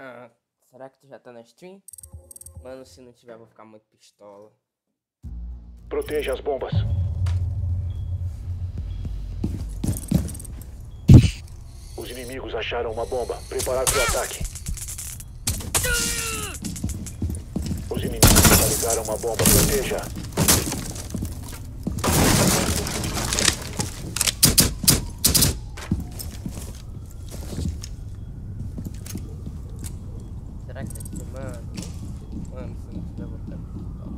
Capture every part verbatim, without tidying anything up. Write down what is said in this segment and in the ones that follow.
Ah, será que tu já tá na stream? Mano, se não tiver, eu vou ficar muito pistola. Proteja as bombas. Os inimigos acharam uma bomba. Preparar para o ataque. Os inimigos localizaram uma bomba. Proteja. Será que tá te filmando? Mano, se não tiver, eu vou ficar pistola.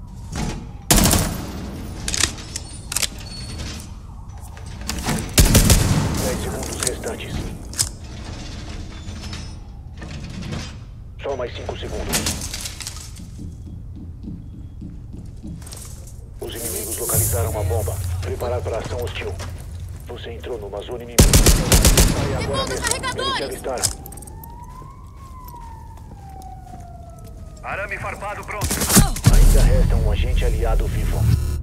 dez segundos restantes. Só mais cinco segundos. Os inimigos localizaram uma bomba. Preparar para ação hostil. Você entrou numa zona inimiga. Sai agora mesmo. Eles se avistaram. Arame farpado pronto. Ainda resta um agente aliado vivo.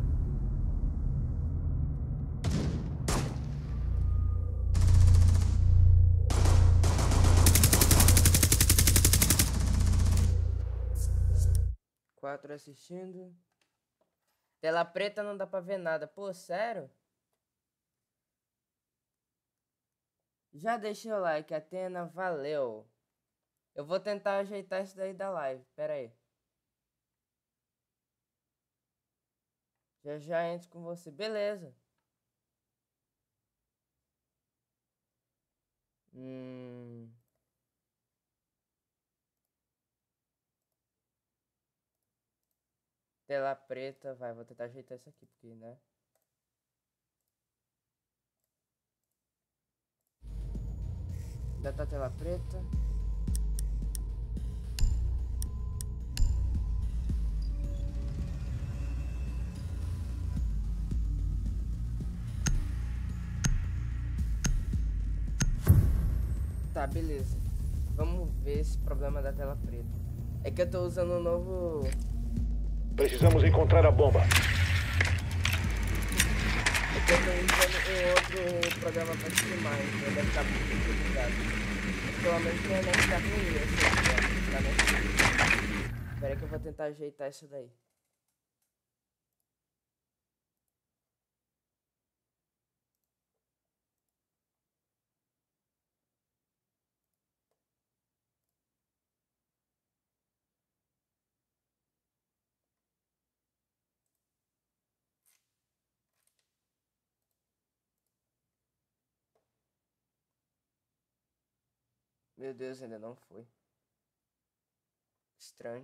Quatro assistindo. Tela preta não dá pra ver nada. Pô, sério? Já deixei o like, Atena, valeu. Eu vou tentar ajeitar isso daí da live, pera aí. Já já entro com você, beleza. Hum... Tela preta, vai, vou tentar ajeitar isso aqui, porque, né? Ainda tá tela preta. Tá, beleza. Vamos ver esse problema da tela preta. É que eu tô usando um novo... Precisamos encontrar a bomba. É que eu tô usando um outro programa pra streamar, então deve estar muito complicado. Pelo menos minha net tá ruim, eu sei que tá na stream. Espera aí que eu vou tentar ajeitar isso daí. Meu Deus, ainda não foi. Estranho.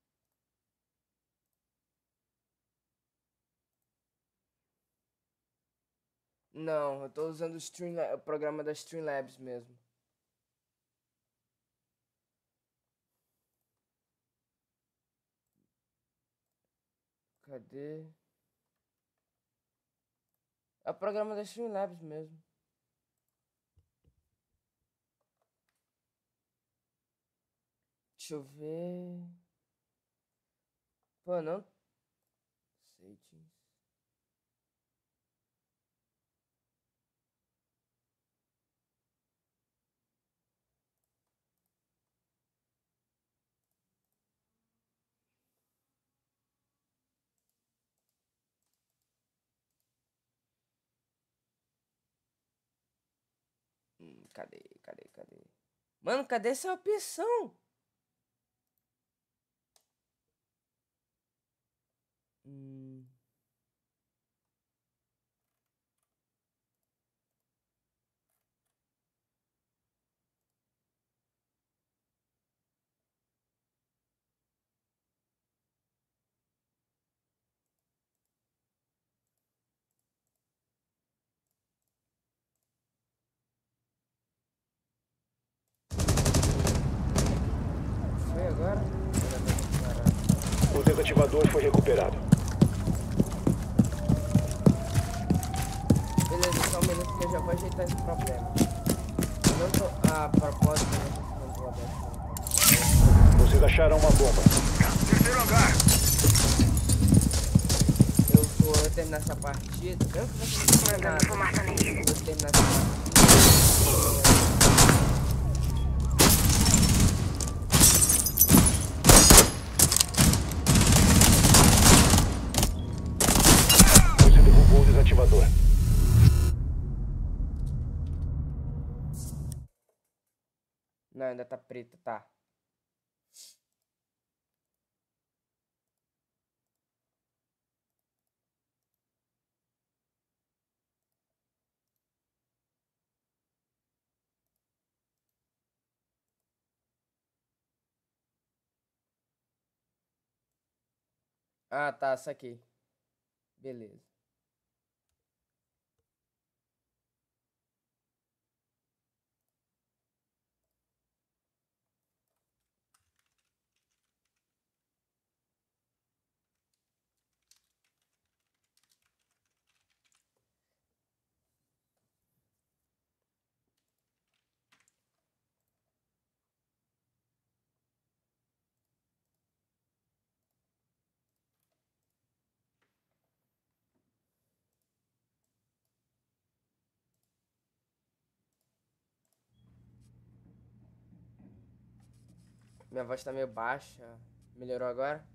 Não, eu tô usando o, Stream, o programa da Streamlabs mesmo. Cadê? É o programa da Streamlabs mesmo. Deixa eu ver. Pô, não sei, tio. Hum, cadê, cadê, cadê? Mano, cadê essa opção? Hum. Foi agora? O desativador foi recuperado. Beleza, só um minuto que eu já vou ajeitar esse problema. Eu não tô... Ah, propósito, eu não tô aberto. Vocês acharam uma bomba. Terceiro andar. Eu vou terminar essa partida. Eu que vou terminar nada. Eu vou terminar essa partida. Não, ainda tá preto, tá. Ah, tá, saquei. Beleza. Minha voz tá meio baixa. Melhorou agora?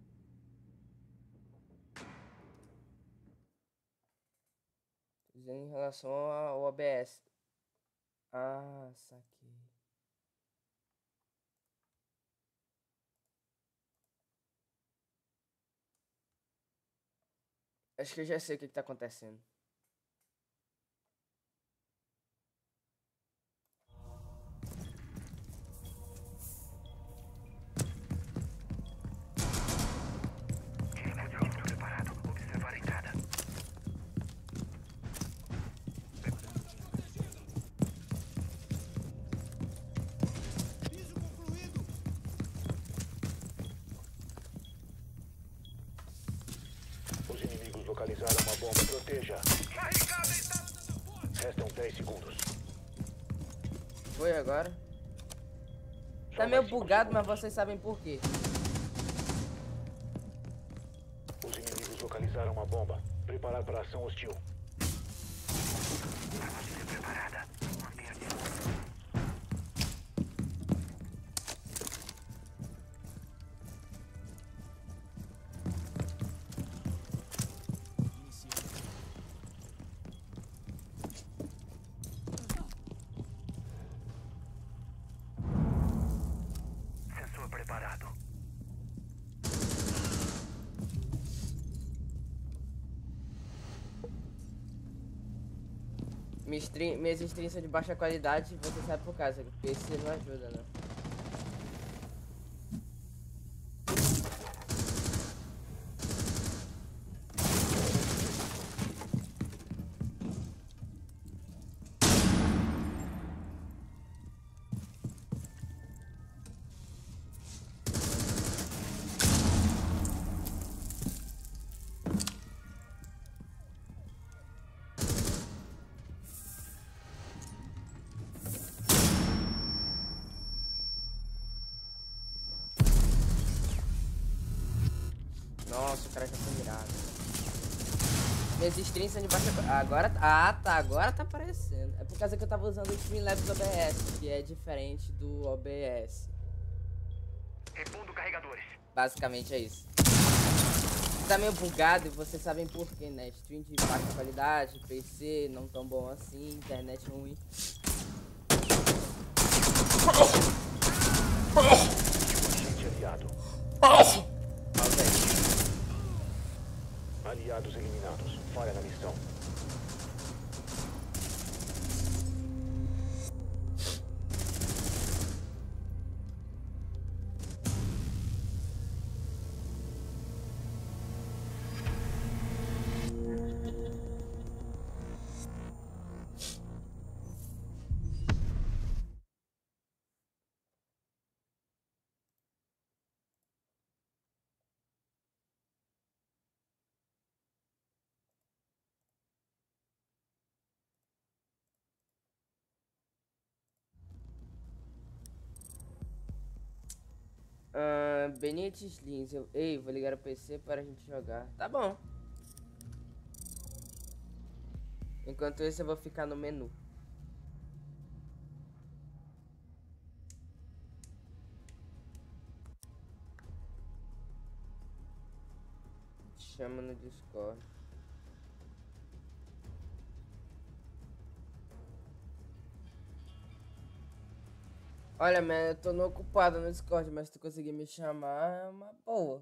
Dizendo em relação ao O B S. Ah, saquei. Acho que eu já sei o que, que tá acontecendo. Os inimigos localizaram uma bomba. Proteja. Restam dez segundos. Foi agora? Só Tá mais meio cinco bugado, mas segundos. vocês sabem por quê. Os inimigos localizaram uma bomba. Preparar para ação hostil. Preparada. Sensor preparado. Minha stream, minhas streams são de baixa qualidade, você sabe por causa, porque P C não ajuda, né? Nossa, o cara já foi mirado. Minhas streams são de baixa qualidade. Agora, ah, tá, agora tá aparecendo. É por causa que eu tava usando o Streamlabs O B S, que é diferente do O B S. Repondo carregadores. Basicamente é isso. Tá meio bugado e vocês sabem por quê, né? Stream de baixa qualidade, P C não tão bom assim, internet ruim. Agente aliado. Aliados eliminados. Falha na missão. Uh, Benítez Lins, eu, ei, vou ligar o P C para a gente jogar. Tá bom. Enquanto isso eu vou ficar no menu. Chama no Discord. Olha, man, eu tô no ocupado no Discord, mas se tu conseguir me chamar, é uma boa.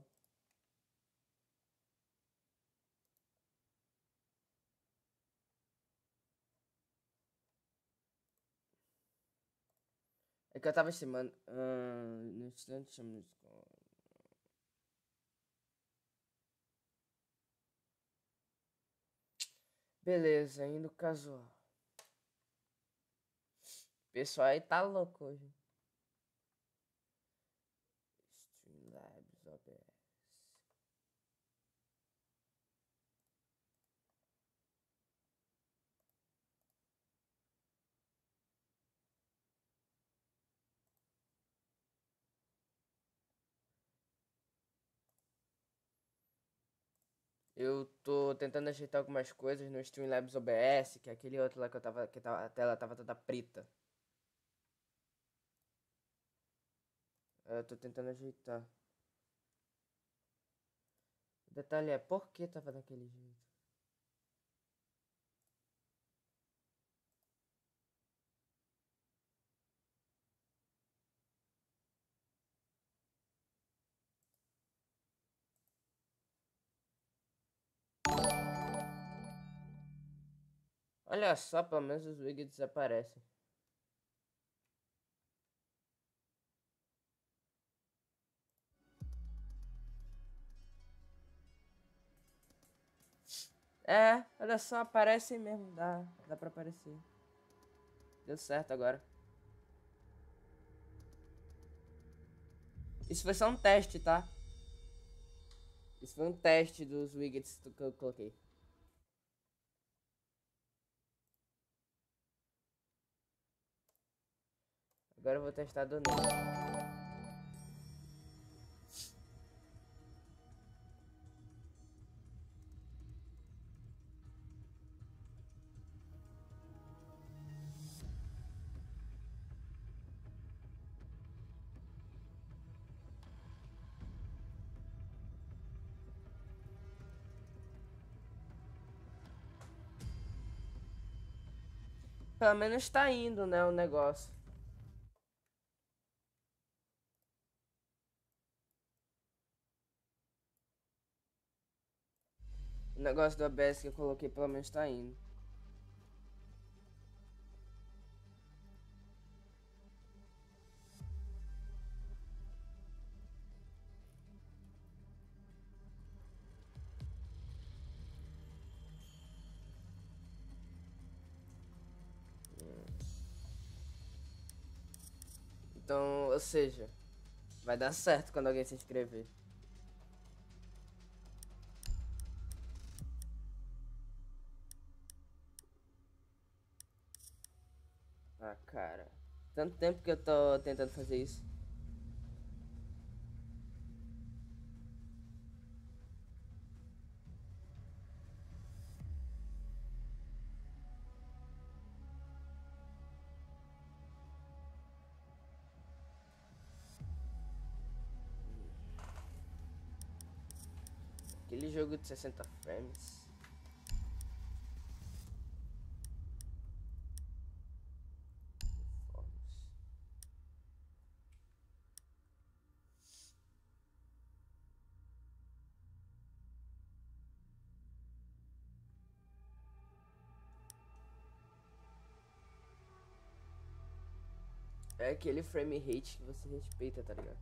É que eu tava estimando. Ah, no instante, chama no Discord. Beleza, indo casual. O pessoal aí tá louco hoje. Streamlabs O B S. Eu tô tentando ajeitar algumas coisas no Streamlabs O B S, que é aquele outro lá que eu tava, que tava, a tela tava toda preta. Eu tô tentando ajeitar. O detalhe é, por que tava daquele jeito? Olha só, pelo menos os widgets desaparecem. É, olha só, aparecem mesmo, dá, dá pra aparecer. Deu certo agora. Isso foi só um teste, tá? Isso foi um teste dos widgets que eu coloquei. Agora eu vou testar do novo. Pelo menos tá indo, né, o negócio. O negócio do O B S que eu coloquei pelo menos tá indo. Então, ou seja, vai dar certo quando alguém se inscrever. Ah, cara. Tanto tempo que eu tô tentando fazer isso. Aquele jogo de sessenta frames. É aquele frame rate que você respeita, tá ligado?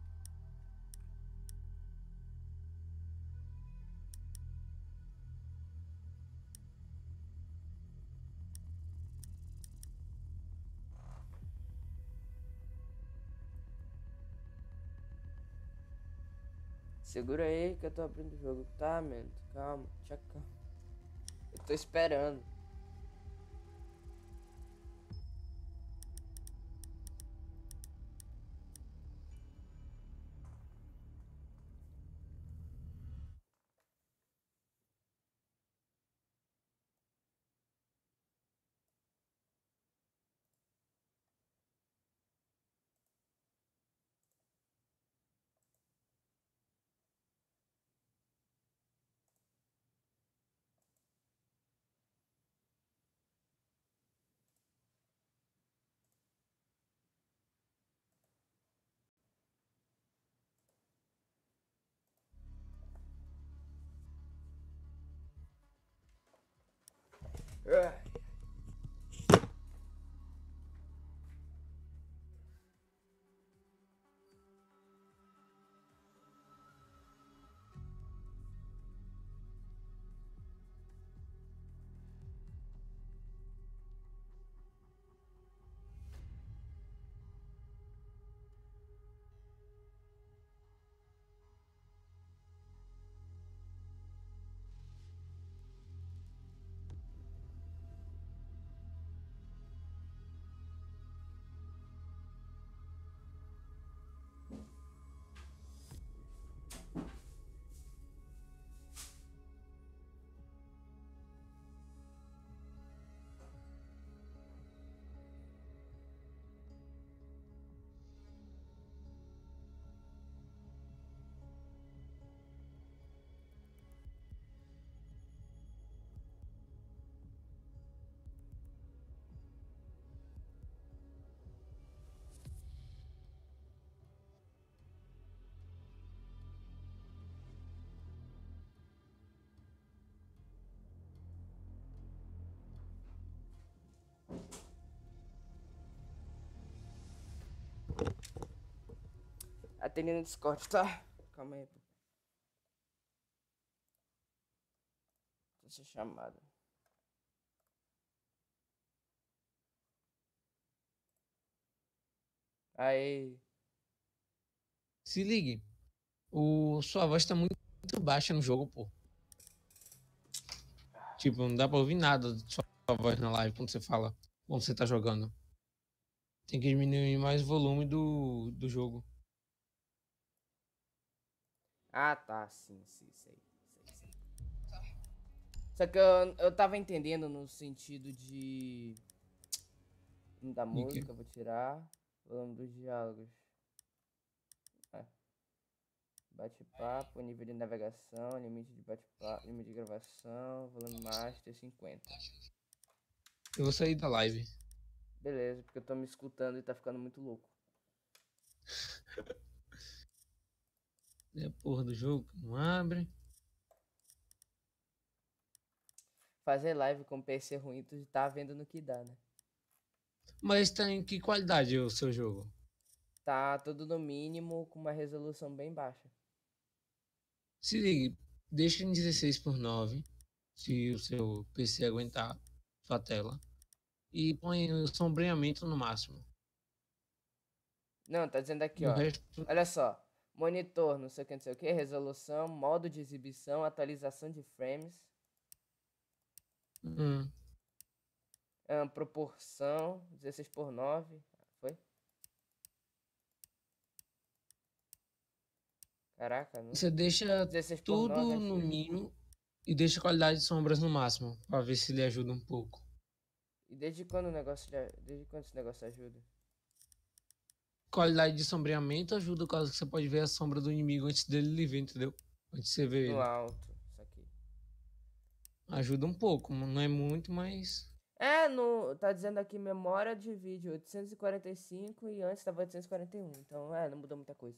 Segura aí que eu tô abrindo o jogo. Tá, mano. Calma, tchau, calma. Eu tô esperando. Ah. Atendendo no Discord, tá? Calma aí, pô. Essa chamada. Aí. Se ligue. O, sua voz tá muito, muito baixa no jogo, pô. Tipo, não dá pra ouvir nada de sua voz na live quando você fala, quando você tá jogando. Tem que diminuir mais o volume do, do jogo. Ah, tá. Sim, sim, sei. sei, sei. Só que eu, eu tava entendendo no sentido de. Da música, vou tirar. Volume dos diálogos. É. Bate-papo, nível de navegação, limite de bate-papo, limite de gravação, volume master cinquenta. Eu vou sair da live. Beleza, porque eu tô me escutando e tá ficando muito louco. É a porra do jogo que não abre. Fazer live com P C ruim, tu tá vendo no que dá, né? Mas tá em que qualidade o seu jogo? Tá tudo no mínimo, com uma resolução bem baixa. Se ligue, deixa em dezesseis por nove, se o seu P C aguentar sua tela. E põe o sombreamento no máximo. Não, tá dizendo aqui, No ó. resto, Olha só. Monitor, não sei o que, não sei o que. Resolução, modo de exibição, atualização de frames. hum, Ahn, proporção, dezesseis por nove. Foi? Caraca, não. você deixa dezesseis por nove, tudo no achei. mínimo e deixa a qualidade de sombras no máximo, para ver se ele ajuda um pouco. E desde quando o negócio já. Desde quando esse negócio ajuda? Qualidade de sombreamento ajuda, caso que você pode ver a sombra do inimigo antes dele lhe ver, entendeu? Antes de você ver No ele. alto, isso aqui. Ajuda um pouco, não é muito, mas É, no, tá dizendo aqui memória de vídeo oitocentos e quarenta e cinco e antes tava oitocentos e quarenta e um. Então, é, não mudou muita coisa.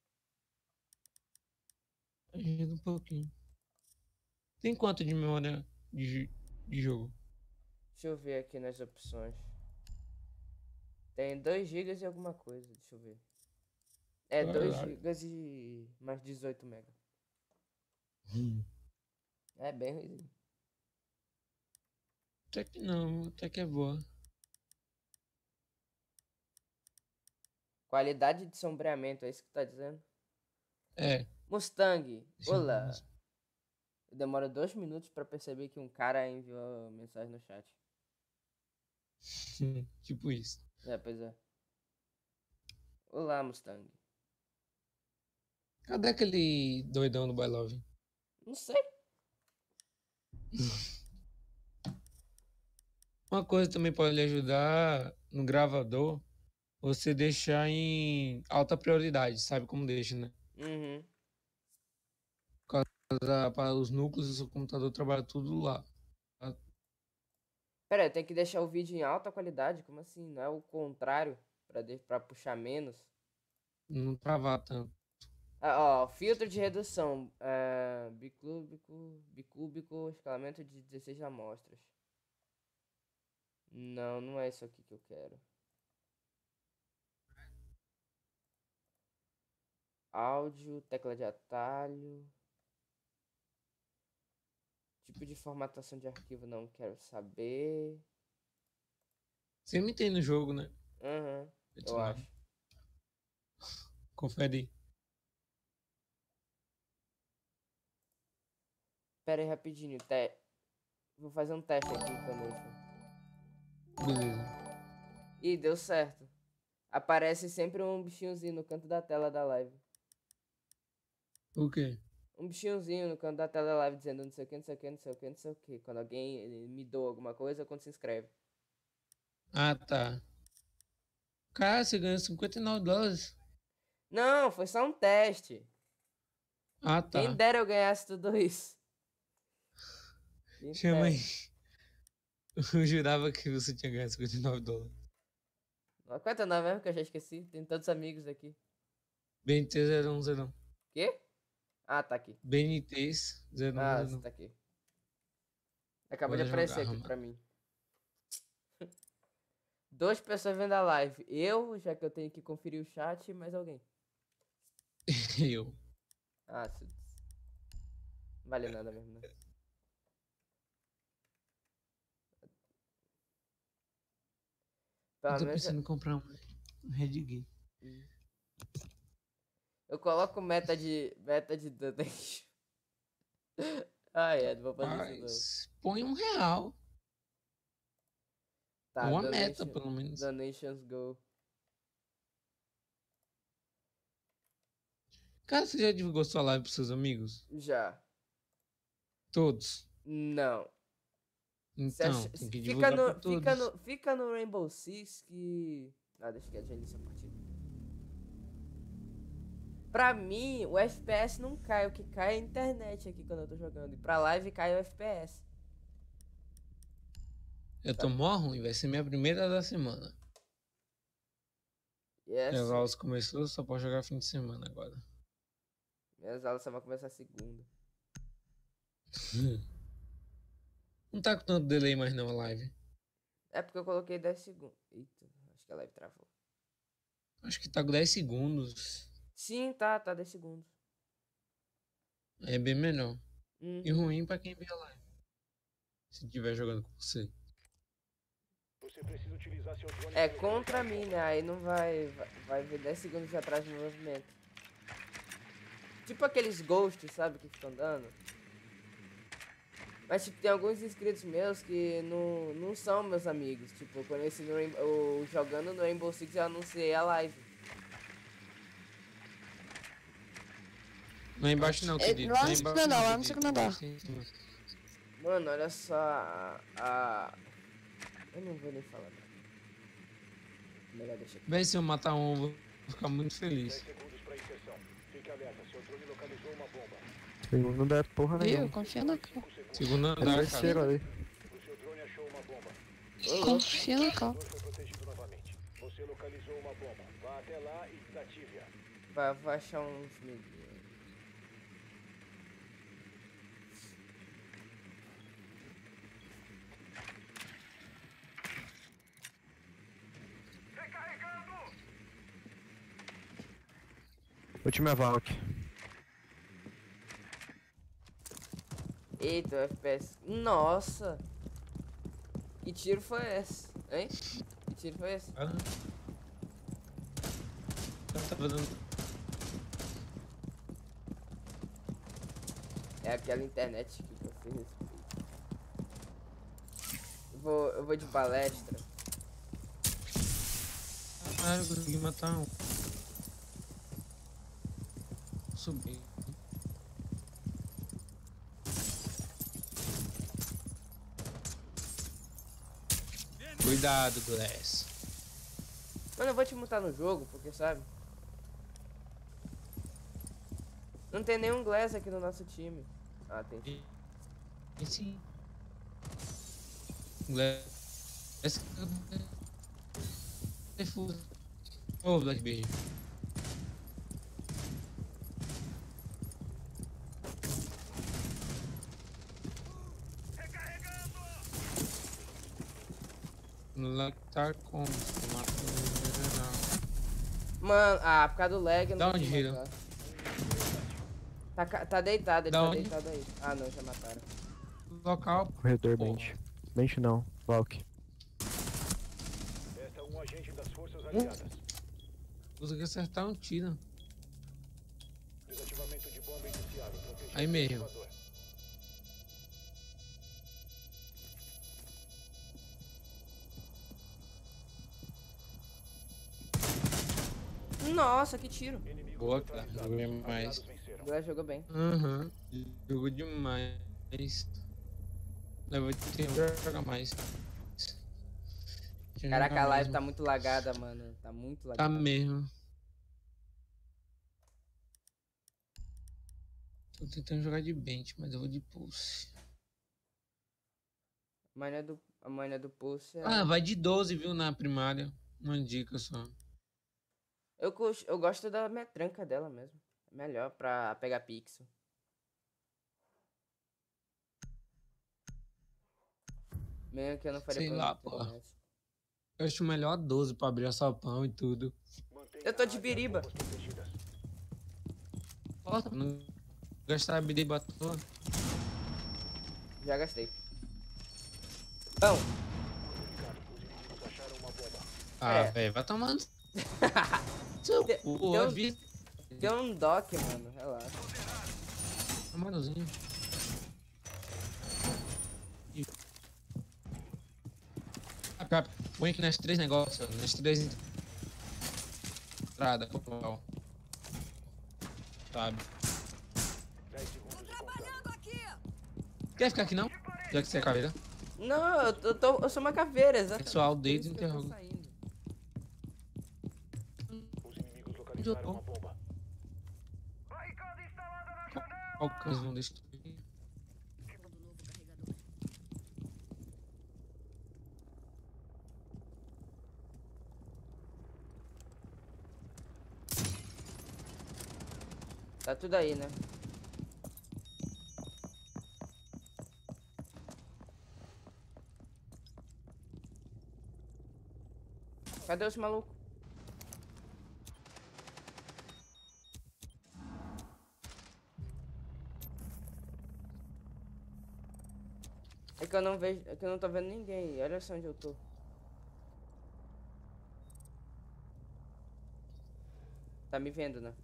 ajuda um pouquinho. Tem quanto de memória de, de jogo? Deixa eu ver aqui nas opções. Tem dois gigas e alguma coisa, deixa eu ver. É, dois Caralho. gigas e mais dezoito mega. Hum. É bem ruimzinho. Até que não, até que é boa. Qualidade de sombreamento, é isso que tá dizendo? É. Mustang, Deixa eu ver. olá. Demora dois minutos pra perceber que um cara enviou mensagem no chat. Tipo isso. É, pois é. Olá, Mustang. Cadê aquele doidão do Boy Love? Não sei. Uma coisa também pode lhe ajudar no gravador, você deixar em alta prioridade, sabe como deixa, né? Uhum. Para, para os núcleos do seu computador trabalhar tudo lá. Pera aí, tem que deixar o vídeo em alta qualidade? Como assim? Não é o contrário? Pra, de... pra puxar menos? Não travar tanto. Ah, ó, filtro de redução. É, bicúbico, bicúbico, escalamento de dezesseis amostras. Não, não é isso aqui que eu quero. Áudio, tecla de atalho. Tipo de formatação de arquivo, não quero saber. Você me tem no jogo, né? Aham, Sei eu lá. acho. Confere aí. Pera aí rapidinho, te... vou fazer um teste aqui com a Nation. Beleza. Ih, deu certo. Aparece sempre um bichinhozinho no canto da tela da live. O quê? Um bichinhozinho no canto da tela da live dizendo não sei o que, não sei o que, não sei o que, não sei o que. Quando alguém eh, me doa alguma coisa, quando se inscreve. Ah, tá. Cara, você ganhou cinquenta e nove dólares. Não, foi só um teste. Ah, Quem tá. dera eu ganhasse tudo isso. Quem Chama aí. dera. Eu jurava que você tinha ganhado cinquenta e nove dólares. Qual é teu nome mesmo que eu já esqueci? Tem tantos amigos aqui. B N T zero um zero um. Quê? Ah, tá aqui. B N T zero um Ah, zero um. tá aqui. Acabou de Bora aparecer jogar, aqui mano. pra mim. Duas pessoas vendo a live. Eu, já que eu tenho que conferir o chat, e mais alguém. Eu. Ah, isso... não vale nada mesmo, né? Pelo Eu tô menos pensando em comprar um, um Red Gear. eu... eu coloco meta de meta de donation. Ah, é, não vou fazer isso Mas põe um real. não. Tá, Uma meta, donation, pelo menos. donations go. Cara, você já divulgou sua live pros seus amigos? Já. Todos? Não. Você Então, acha- tem que Fica divulgar pra no, todos. fica, no, fica no Rainbow Six que... Ah, deixa que já inicia a partida. Pra mim, o F P S não cai. O que cai é a internet aqui quando eu tô jogando. E pra live cai o F P S. Eu tô mó ruim, vai ser minha primeira da semana. E é As assim, aulas começou, só pode jogar fim de semana agora. minhas aulas só vão começar segunda. Não tá com tanto delay mais não a live. É porque eu coloquei dez segundos. Eita, acho que a live travou. Acho que tá com dez segundos. Sim, tá, tá dez segundos. É bem menor. Uhum. E ruim pra quem vê a live. Se estiver jogando com você. Você precisa utilizar seu drone É para contra localizar a mim, né? Aí não vai, vai, vai ver dez segundos de atrás no movimento. Tipo aqueles ghosts, sabe, que ficam andando. Mas tipo, tem alguns inscritos meus que não, não são meus amigos. Tipo, eu conheci no Rainbow, eu, jogando no Rainbow Six eu anunciei a live. Não é embaixo não, É, querido. lá Não no é segundo embaixo andar, lá não, no querido. segundo andar. Sim, sim. Mano, olha só a... a... Eu não vou nem falar nada. Melhor deixar aqui. Véi, se eu matar um, eu vou ficar muito dez feliz. segundos para inserção. Fique alerta, seu drone localizou uma bomba. Segundo não é porra Viu? nenhuma. Confia na cara. cinco segundos. Segundo É andar, terceiro cara. ali. O seu drone achou uma bomba. Ô, louco. Confia na O cara. setor foi protegido novamente. Você localizou uma bomba. Vá até lá e desative-a. Vai, vai achar uns medinhos. Última Valk. Eita, o F P S. Nossa! Que tiro foi esse? Hein? Que tiro foi esse? Ah. Eu tava dando... É aquela internet que você respeita. Eu vou, eu vou de palestra. Ah, eu consegui matar um. Subi. Cuidado, Glass. Mano, eu vou te mutar no jogo, porque sabe? Não tem nenhum Glass aqui no nosso time. Ah, tem. E, e sim. Glass. É full. Ô, Blackbeard. No lag tá como? Se matou no geral. Mano, ah, por causa do lag eu Da não onde, consigo Hiro? matar. Tá, ca- tá deitado, ele Da tá onde? deitado aí. Ah não, já mataram. Local. Corredor Porra. bench. Bench não, Valk. Esta é um agente das forças Hum? aliadas. Consegui acertar um tiro. Desativamento de bomba iniciado. Proteja Aí o mesmo. ativador. Nossa, que tiro. Inimigos Boa, cara. neutralizados. Joguei Aliados mais. venceram. O Glass jogou bem. Aham. Jogou demais. Leva tempo pra jogar mais. Tinha que Caraca, jogar a live mesmo. tá muito lagada, mano. Tá muito Tá lagada. mesmo. Tô tentando jogar de bench, mas eu vou de pulse. A manha do, a manha do pulse é... Ah, vai de doze, viu, na primária. Uma dica só. eu, cus- eu gosto da metranca dela mesmo. É melhor pra pegar pixel. Mesmo que eu não faria Sei pra lá, ter pô. nessa. Eu acho melhor a doze pra abrir açapão e tudo. Mantenha Eu tô de áreas biriba. bombas protegidas. Ó, não gastar a biriba à toa. Já gastei. Bom, Comunicado. Os inimigos acharam uma bomba. Ah, É. velho, vai tomando. Seu Te- cu, tem é um- vida. tem um dock, mano. Relaxa. Manozinho. Ah, cara, põe aqui nas três negócios, nas três entradas. Sabe? dez segundos e contando. Quer ficar aqui não? Já que você é caveira. Não, eu, tô- eu, tô, eu sou uma caveira, exatamente. Pessoal, Por dedo isso que eu tô interroga. saindo. Os inimigos localizaram uma bomba. Qual que eles vão destruir? Tá tudo aí, né? Cadê os malucos? É que eu não vejo, é que eu não tô vendo ninguém. Olha só onde eu tô. Tá me vendo, né?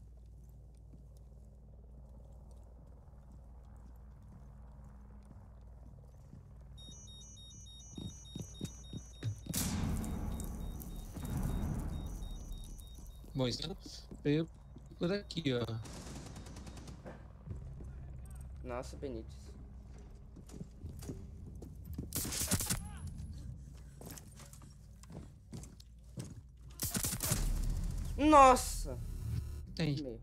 Bom, isso veio por aqui, ó. Nossa, Benítez. Nossa! Tem. Meio.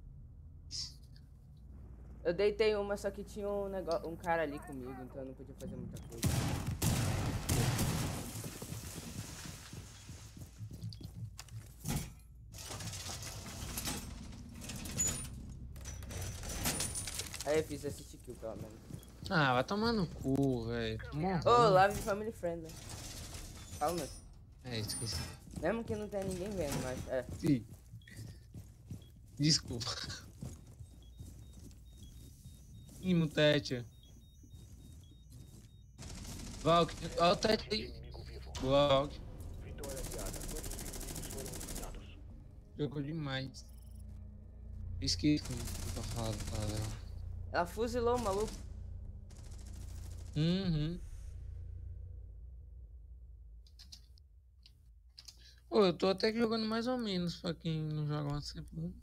Eu deitei uma, só que tinha um negócio, um cara ali comigo, então eu não podia fazer muita coisa. Aí eu fiz esse kill, pelo menos. Ah, vai tomar no cu, velho. Ô, oh, Live Family Friend, né? Fala, meu. É, esqueci. Mesmo que não tenha ninguém vendo, mas é. Sim. Desculpa. Imo, Tete. Valk, ó o Tete aí. Inimigo vivo. Boa, Valk. Vitória aliada. Todos os inimigos foram eliminados. Jogou demais. Esqueci pra falar do Pavel. Ela fuzilou o maluco. Uhum. Ô, eu tô até que jogando mais ou menos pra quem não joga uma sempre.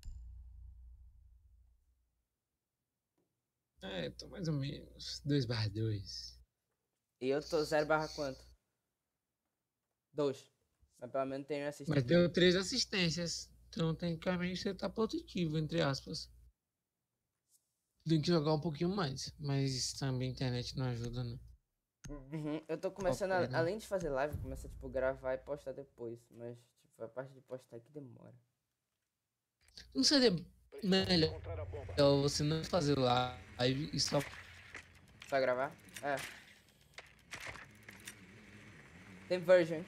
É, tô mais ou menos. dois barra dois. E eu tô zero barra quanto? dois. Mas pelo menos tenho assistência. Mas deu três assistências. Então tecnicamente você tá positivo, entre aspas. Tem que jogar um pouquinho mais. Mas também a internet não ajuda, né? Uhum. Eu tô começando, Ok, a, né? além de fazer live, começar tipo gravar e postar depois. Mas tipo, a parte de postar que demora. Não seria Precisamos melhor encontrar a bomba. você não fazer live e só. Só gravar? É. Tem Virgin.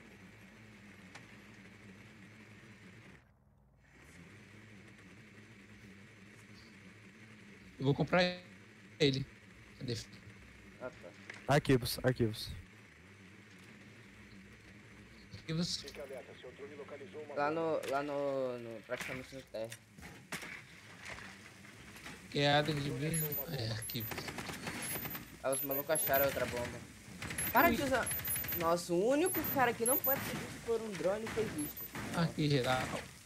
Eu vou comprar ele. Cadê? Ah, tá. Arquivos, arquivos. Arquivos. Fique alerta, seu drone localizou uma Lá bomba. no. Lá no. no praticamente no terra. Que é a de ver. É, arquivos. Aí os malucos acharam outra bomba. Para de usar. Nossa, o único cara que não pode ser visto por um drone foi visto. Aqui geral.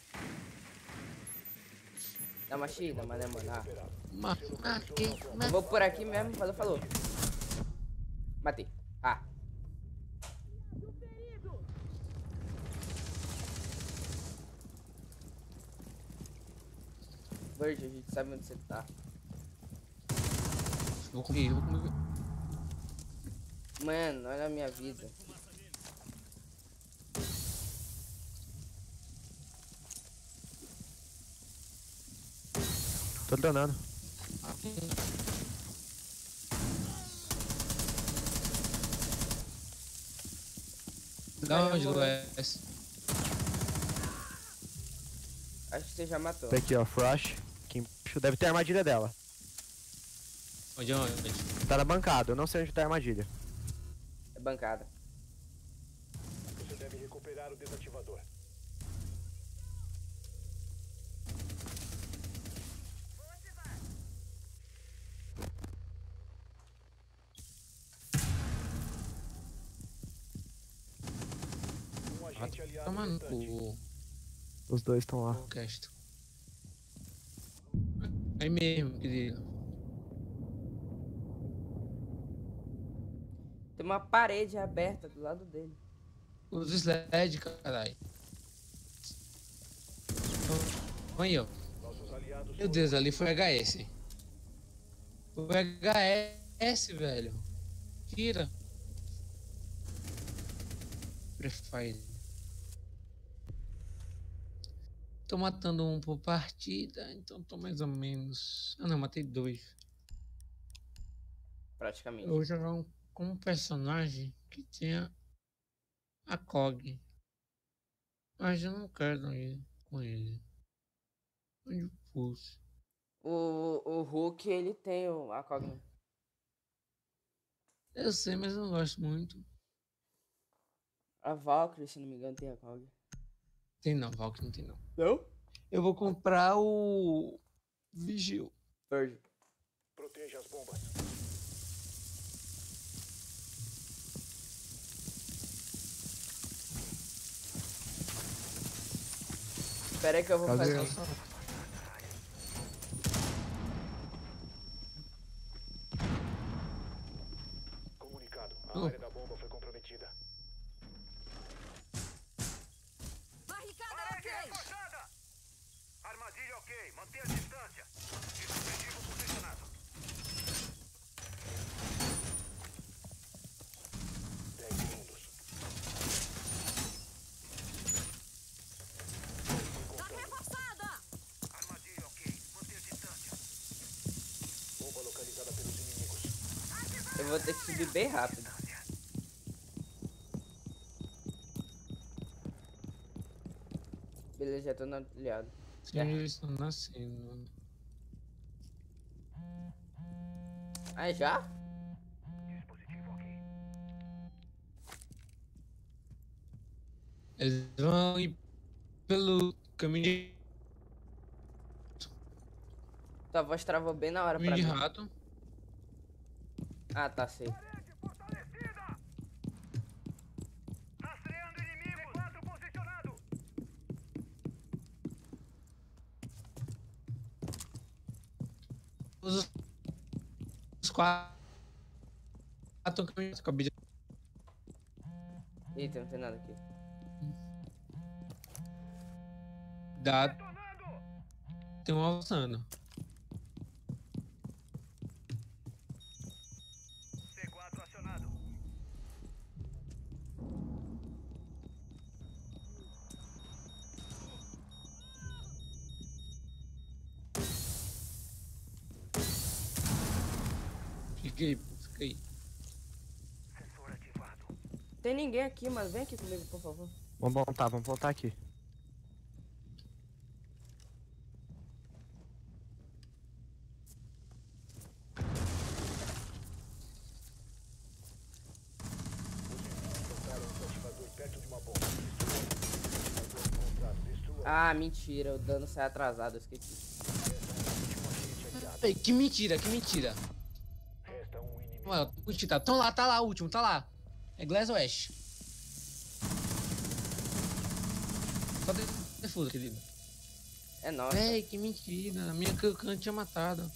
Dá uma X, dá uma demora. Ah. Uma, aqui, Eu vou por aqui mesmo, falou, falou. Matei. Ah. Virgem, a gente sabe onde você tá. vou comer, vou comer. Mano, olha a minha vida. Tô danando. Da onde, Luiz? Acho que você já matou. Tá aqui, ó, Frost. Aqui embaixo. Deve ter a armadilha dela. Onde, onde? Tá na bancada, eu não sei onde tá a armadilha. É bancada. Você deve recuperar o desativador. Um agente aliado Toma no distante. cu, Os dois estão lá. o cast. Aí mesmo, querido. Tem uma parede aberta do lado dele. Os sled, caralho. Aí, ó. Nossos aliados Meu Deus, ali foi H S. Foi H S, velho. Tira. Prefire. Tô matando um por partida, então tô mais ou menos. Ah não, matei dois. Praticamente. Eu vou jogar um, com um personagem que tinha a C O G. Mas eu não quero ir com ele. Onde fosse. O, o Hulk, ele tem o, a cogna. Eu sei, mas eu não gosto muito. A Valkyrie, se não me engano, tem a cogna. Tem não, Valk não tem não. Não? Eu vou comprar o Vigil. Virgin. proteja as bombas. Espera aí que eu vou Cadê? fazer. Comunicado. A Oh. área da bomba foi comprometida. Barricada ok! Armadilha ok, mantenha a distância. Dispositivo posicionado. dez segundos. Tá reforçada! Armadilha ok, mantenha a distância. Bomba localizada pelos inimigos. Eu vou ter que subir bem rápido. Beleza, já tô no telhado. Sim, eles estão nascendo. Ah, já? Dispositivo ok. Eles vão ir pelo caminho de, Tua voz travou bem na hora pra caminho de mim. rato. Ah, tá, sei. Parede fortalecida! Rastreando inimigo! C quatro posicionado! Os, os quatro estão caminhando. Acabei de... Eita, não tem nada aqui. Dá, Detonando! tem um avançando. C quatro acionado. Fiquei, fiquei. Sensor ativado. Tem ninguém aqui, mano. Vem aqui comigo, por favor. Vamos montar, vamos voltar aqui. Tocaram o ativador perto de uma bomba. Ativador encontrado. Destrua. Ah, mentira. O dano sai atrasado. Eu esqueci. Ei, que mentira, que mentira. Resta um inimigo. Ué, o último tá, tão lá, tá lá, o último, tá lá. É Glass ou Ash? Só de- defusa, querido. É nossa. Véi, que mentira. A minha Kyokan tinha matado.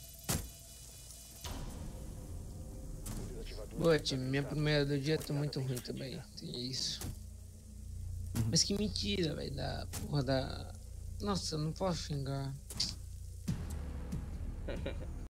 Desativador. Boa, time, minha primeira do dia tá muito ruim também. Tem isso. Mas que mentira, velho. Da porra da. Nossa, eu não posso xingar.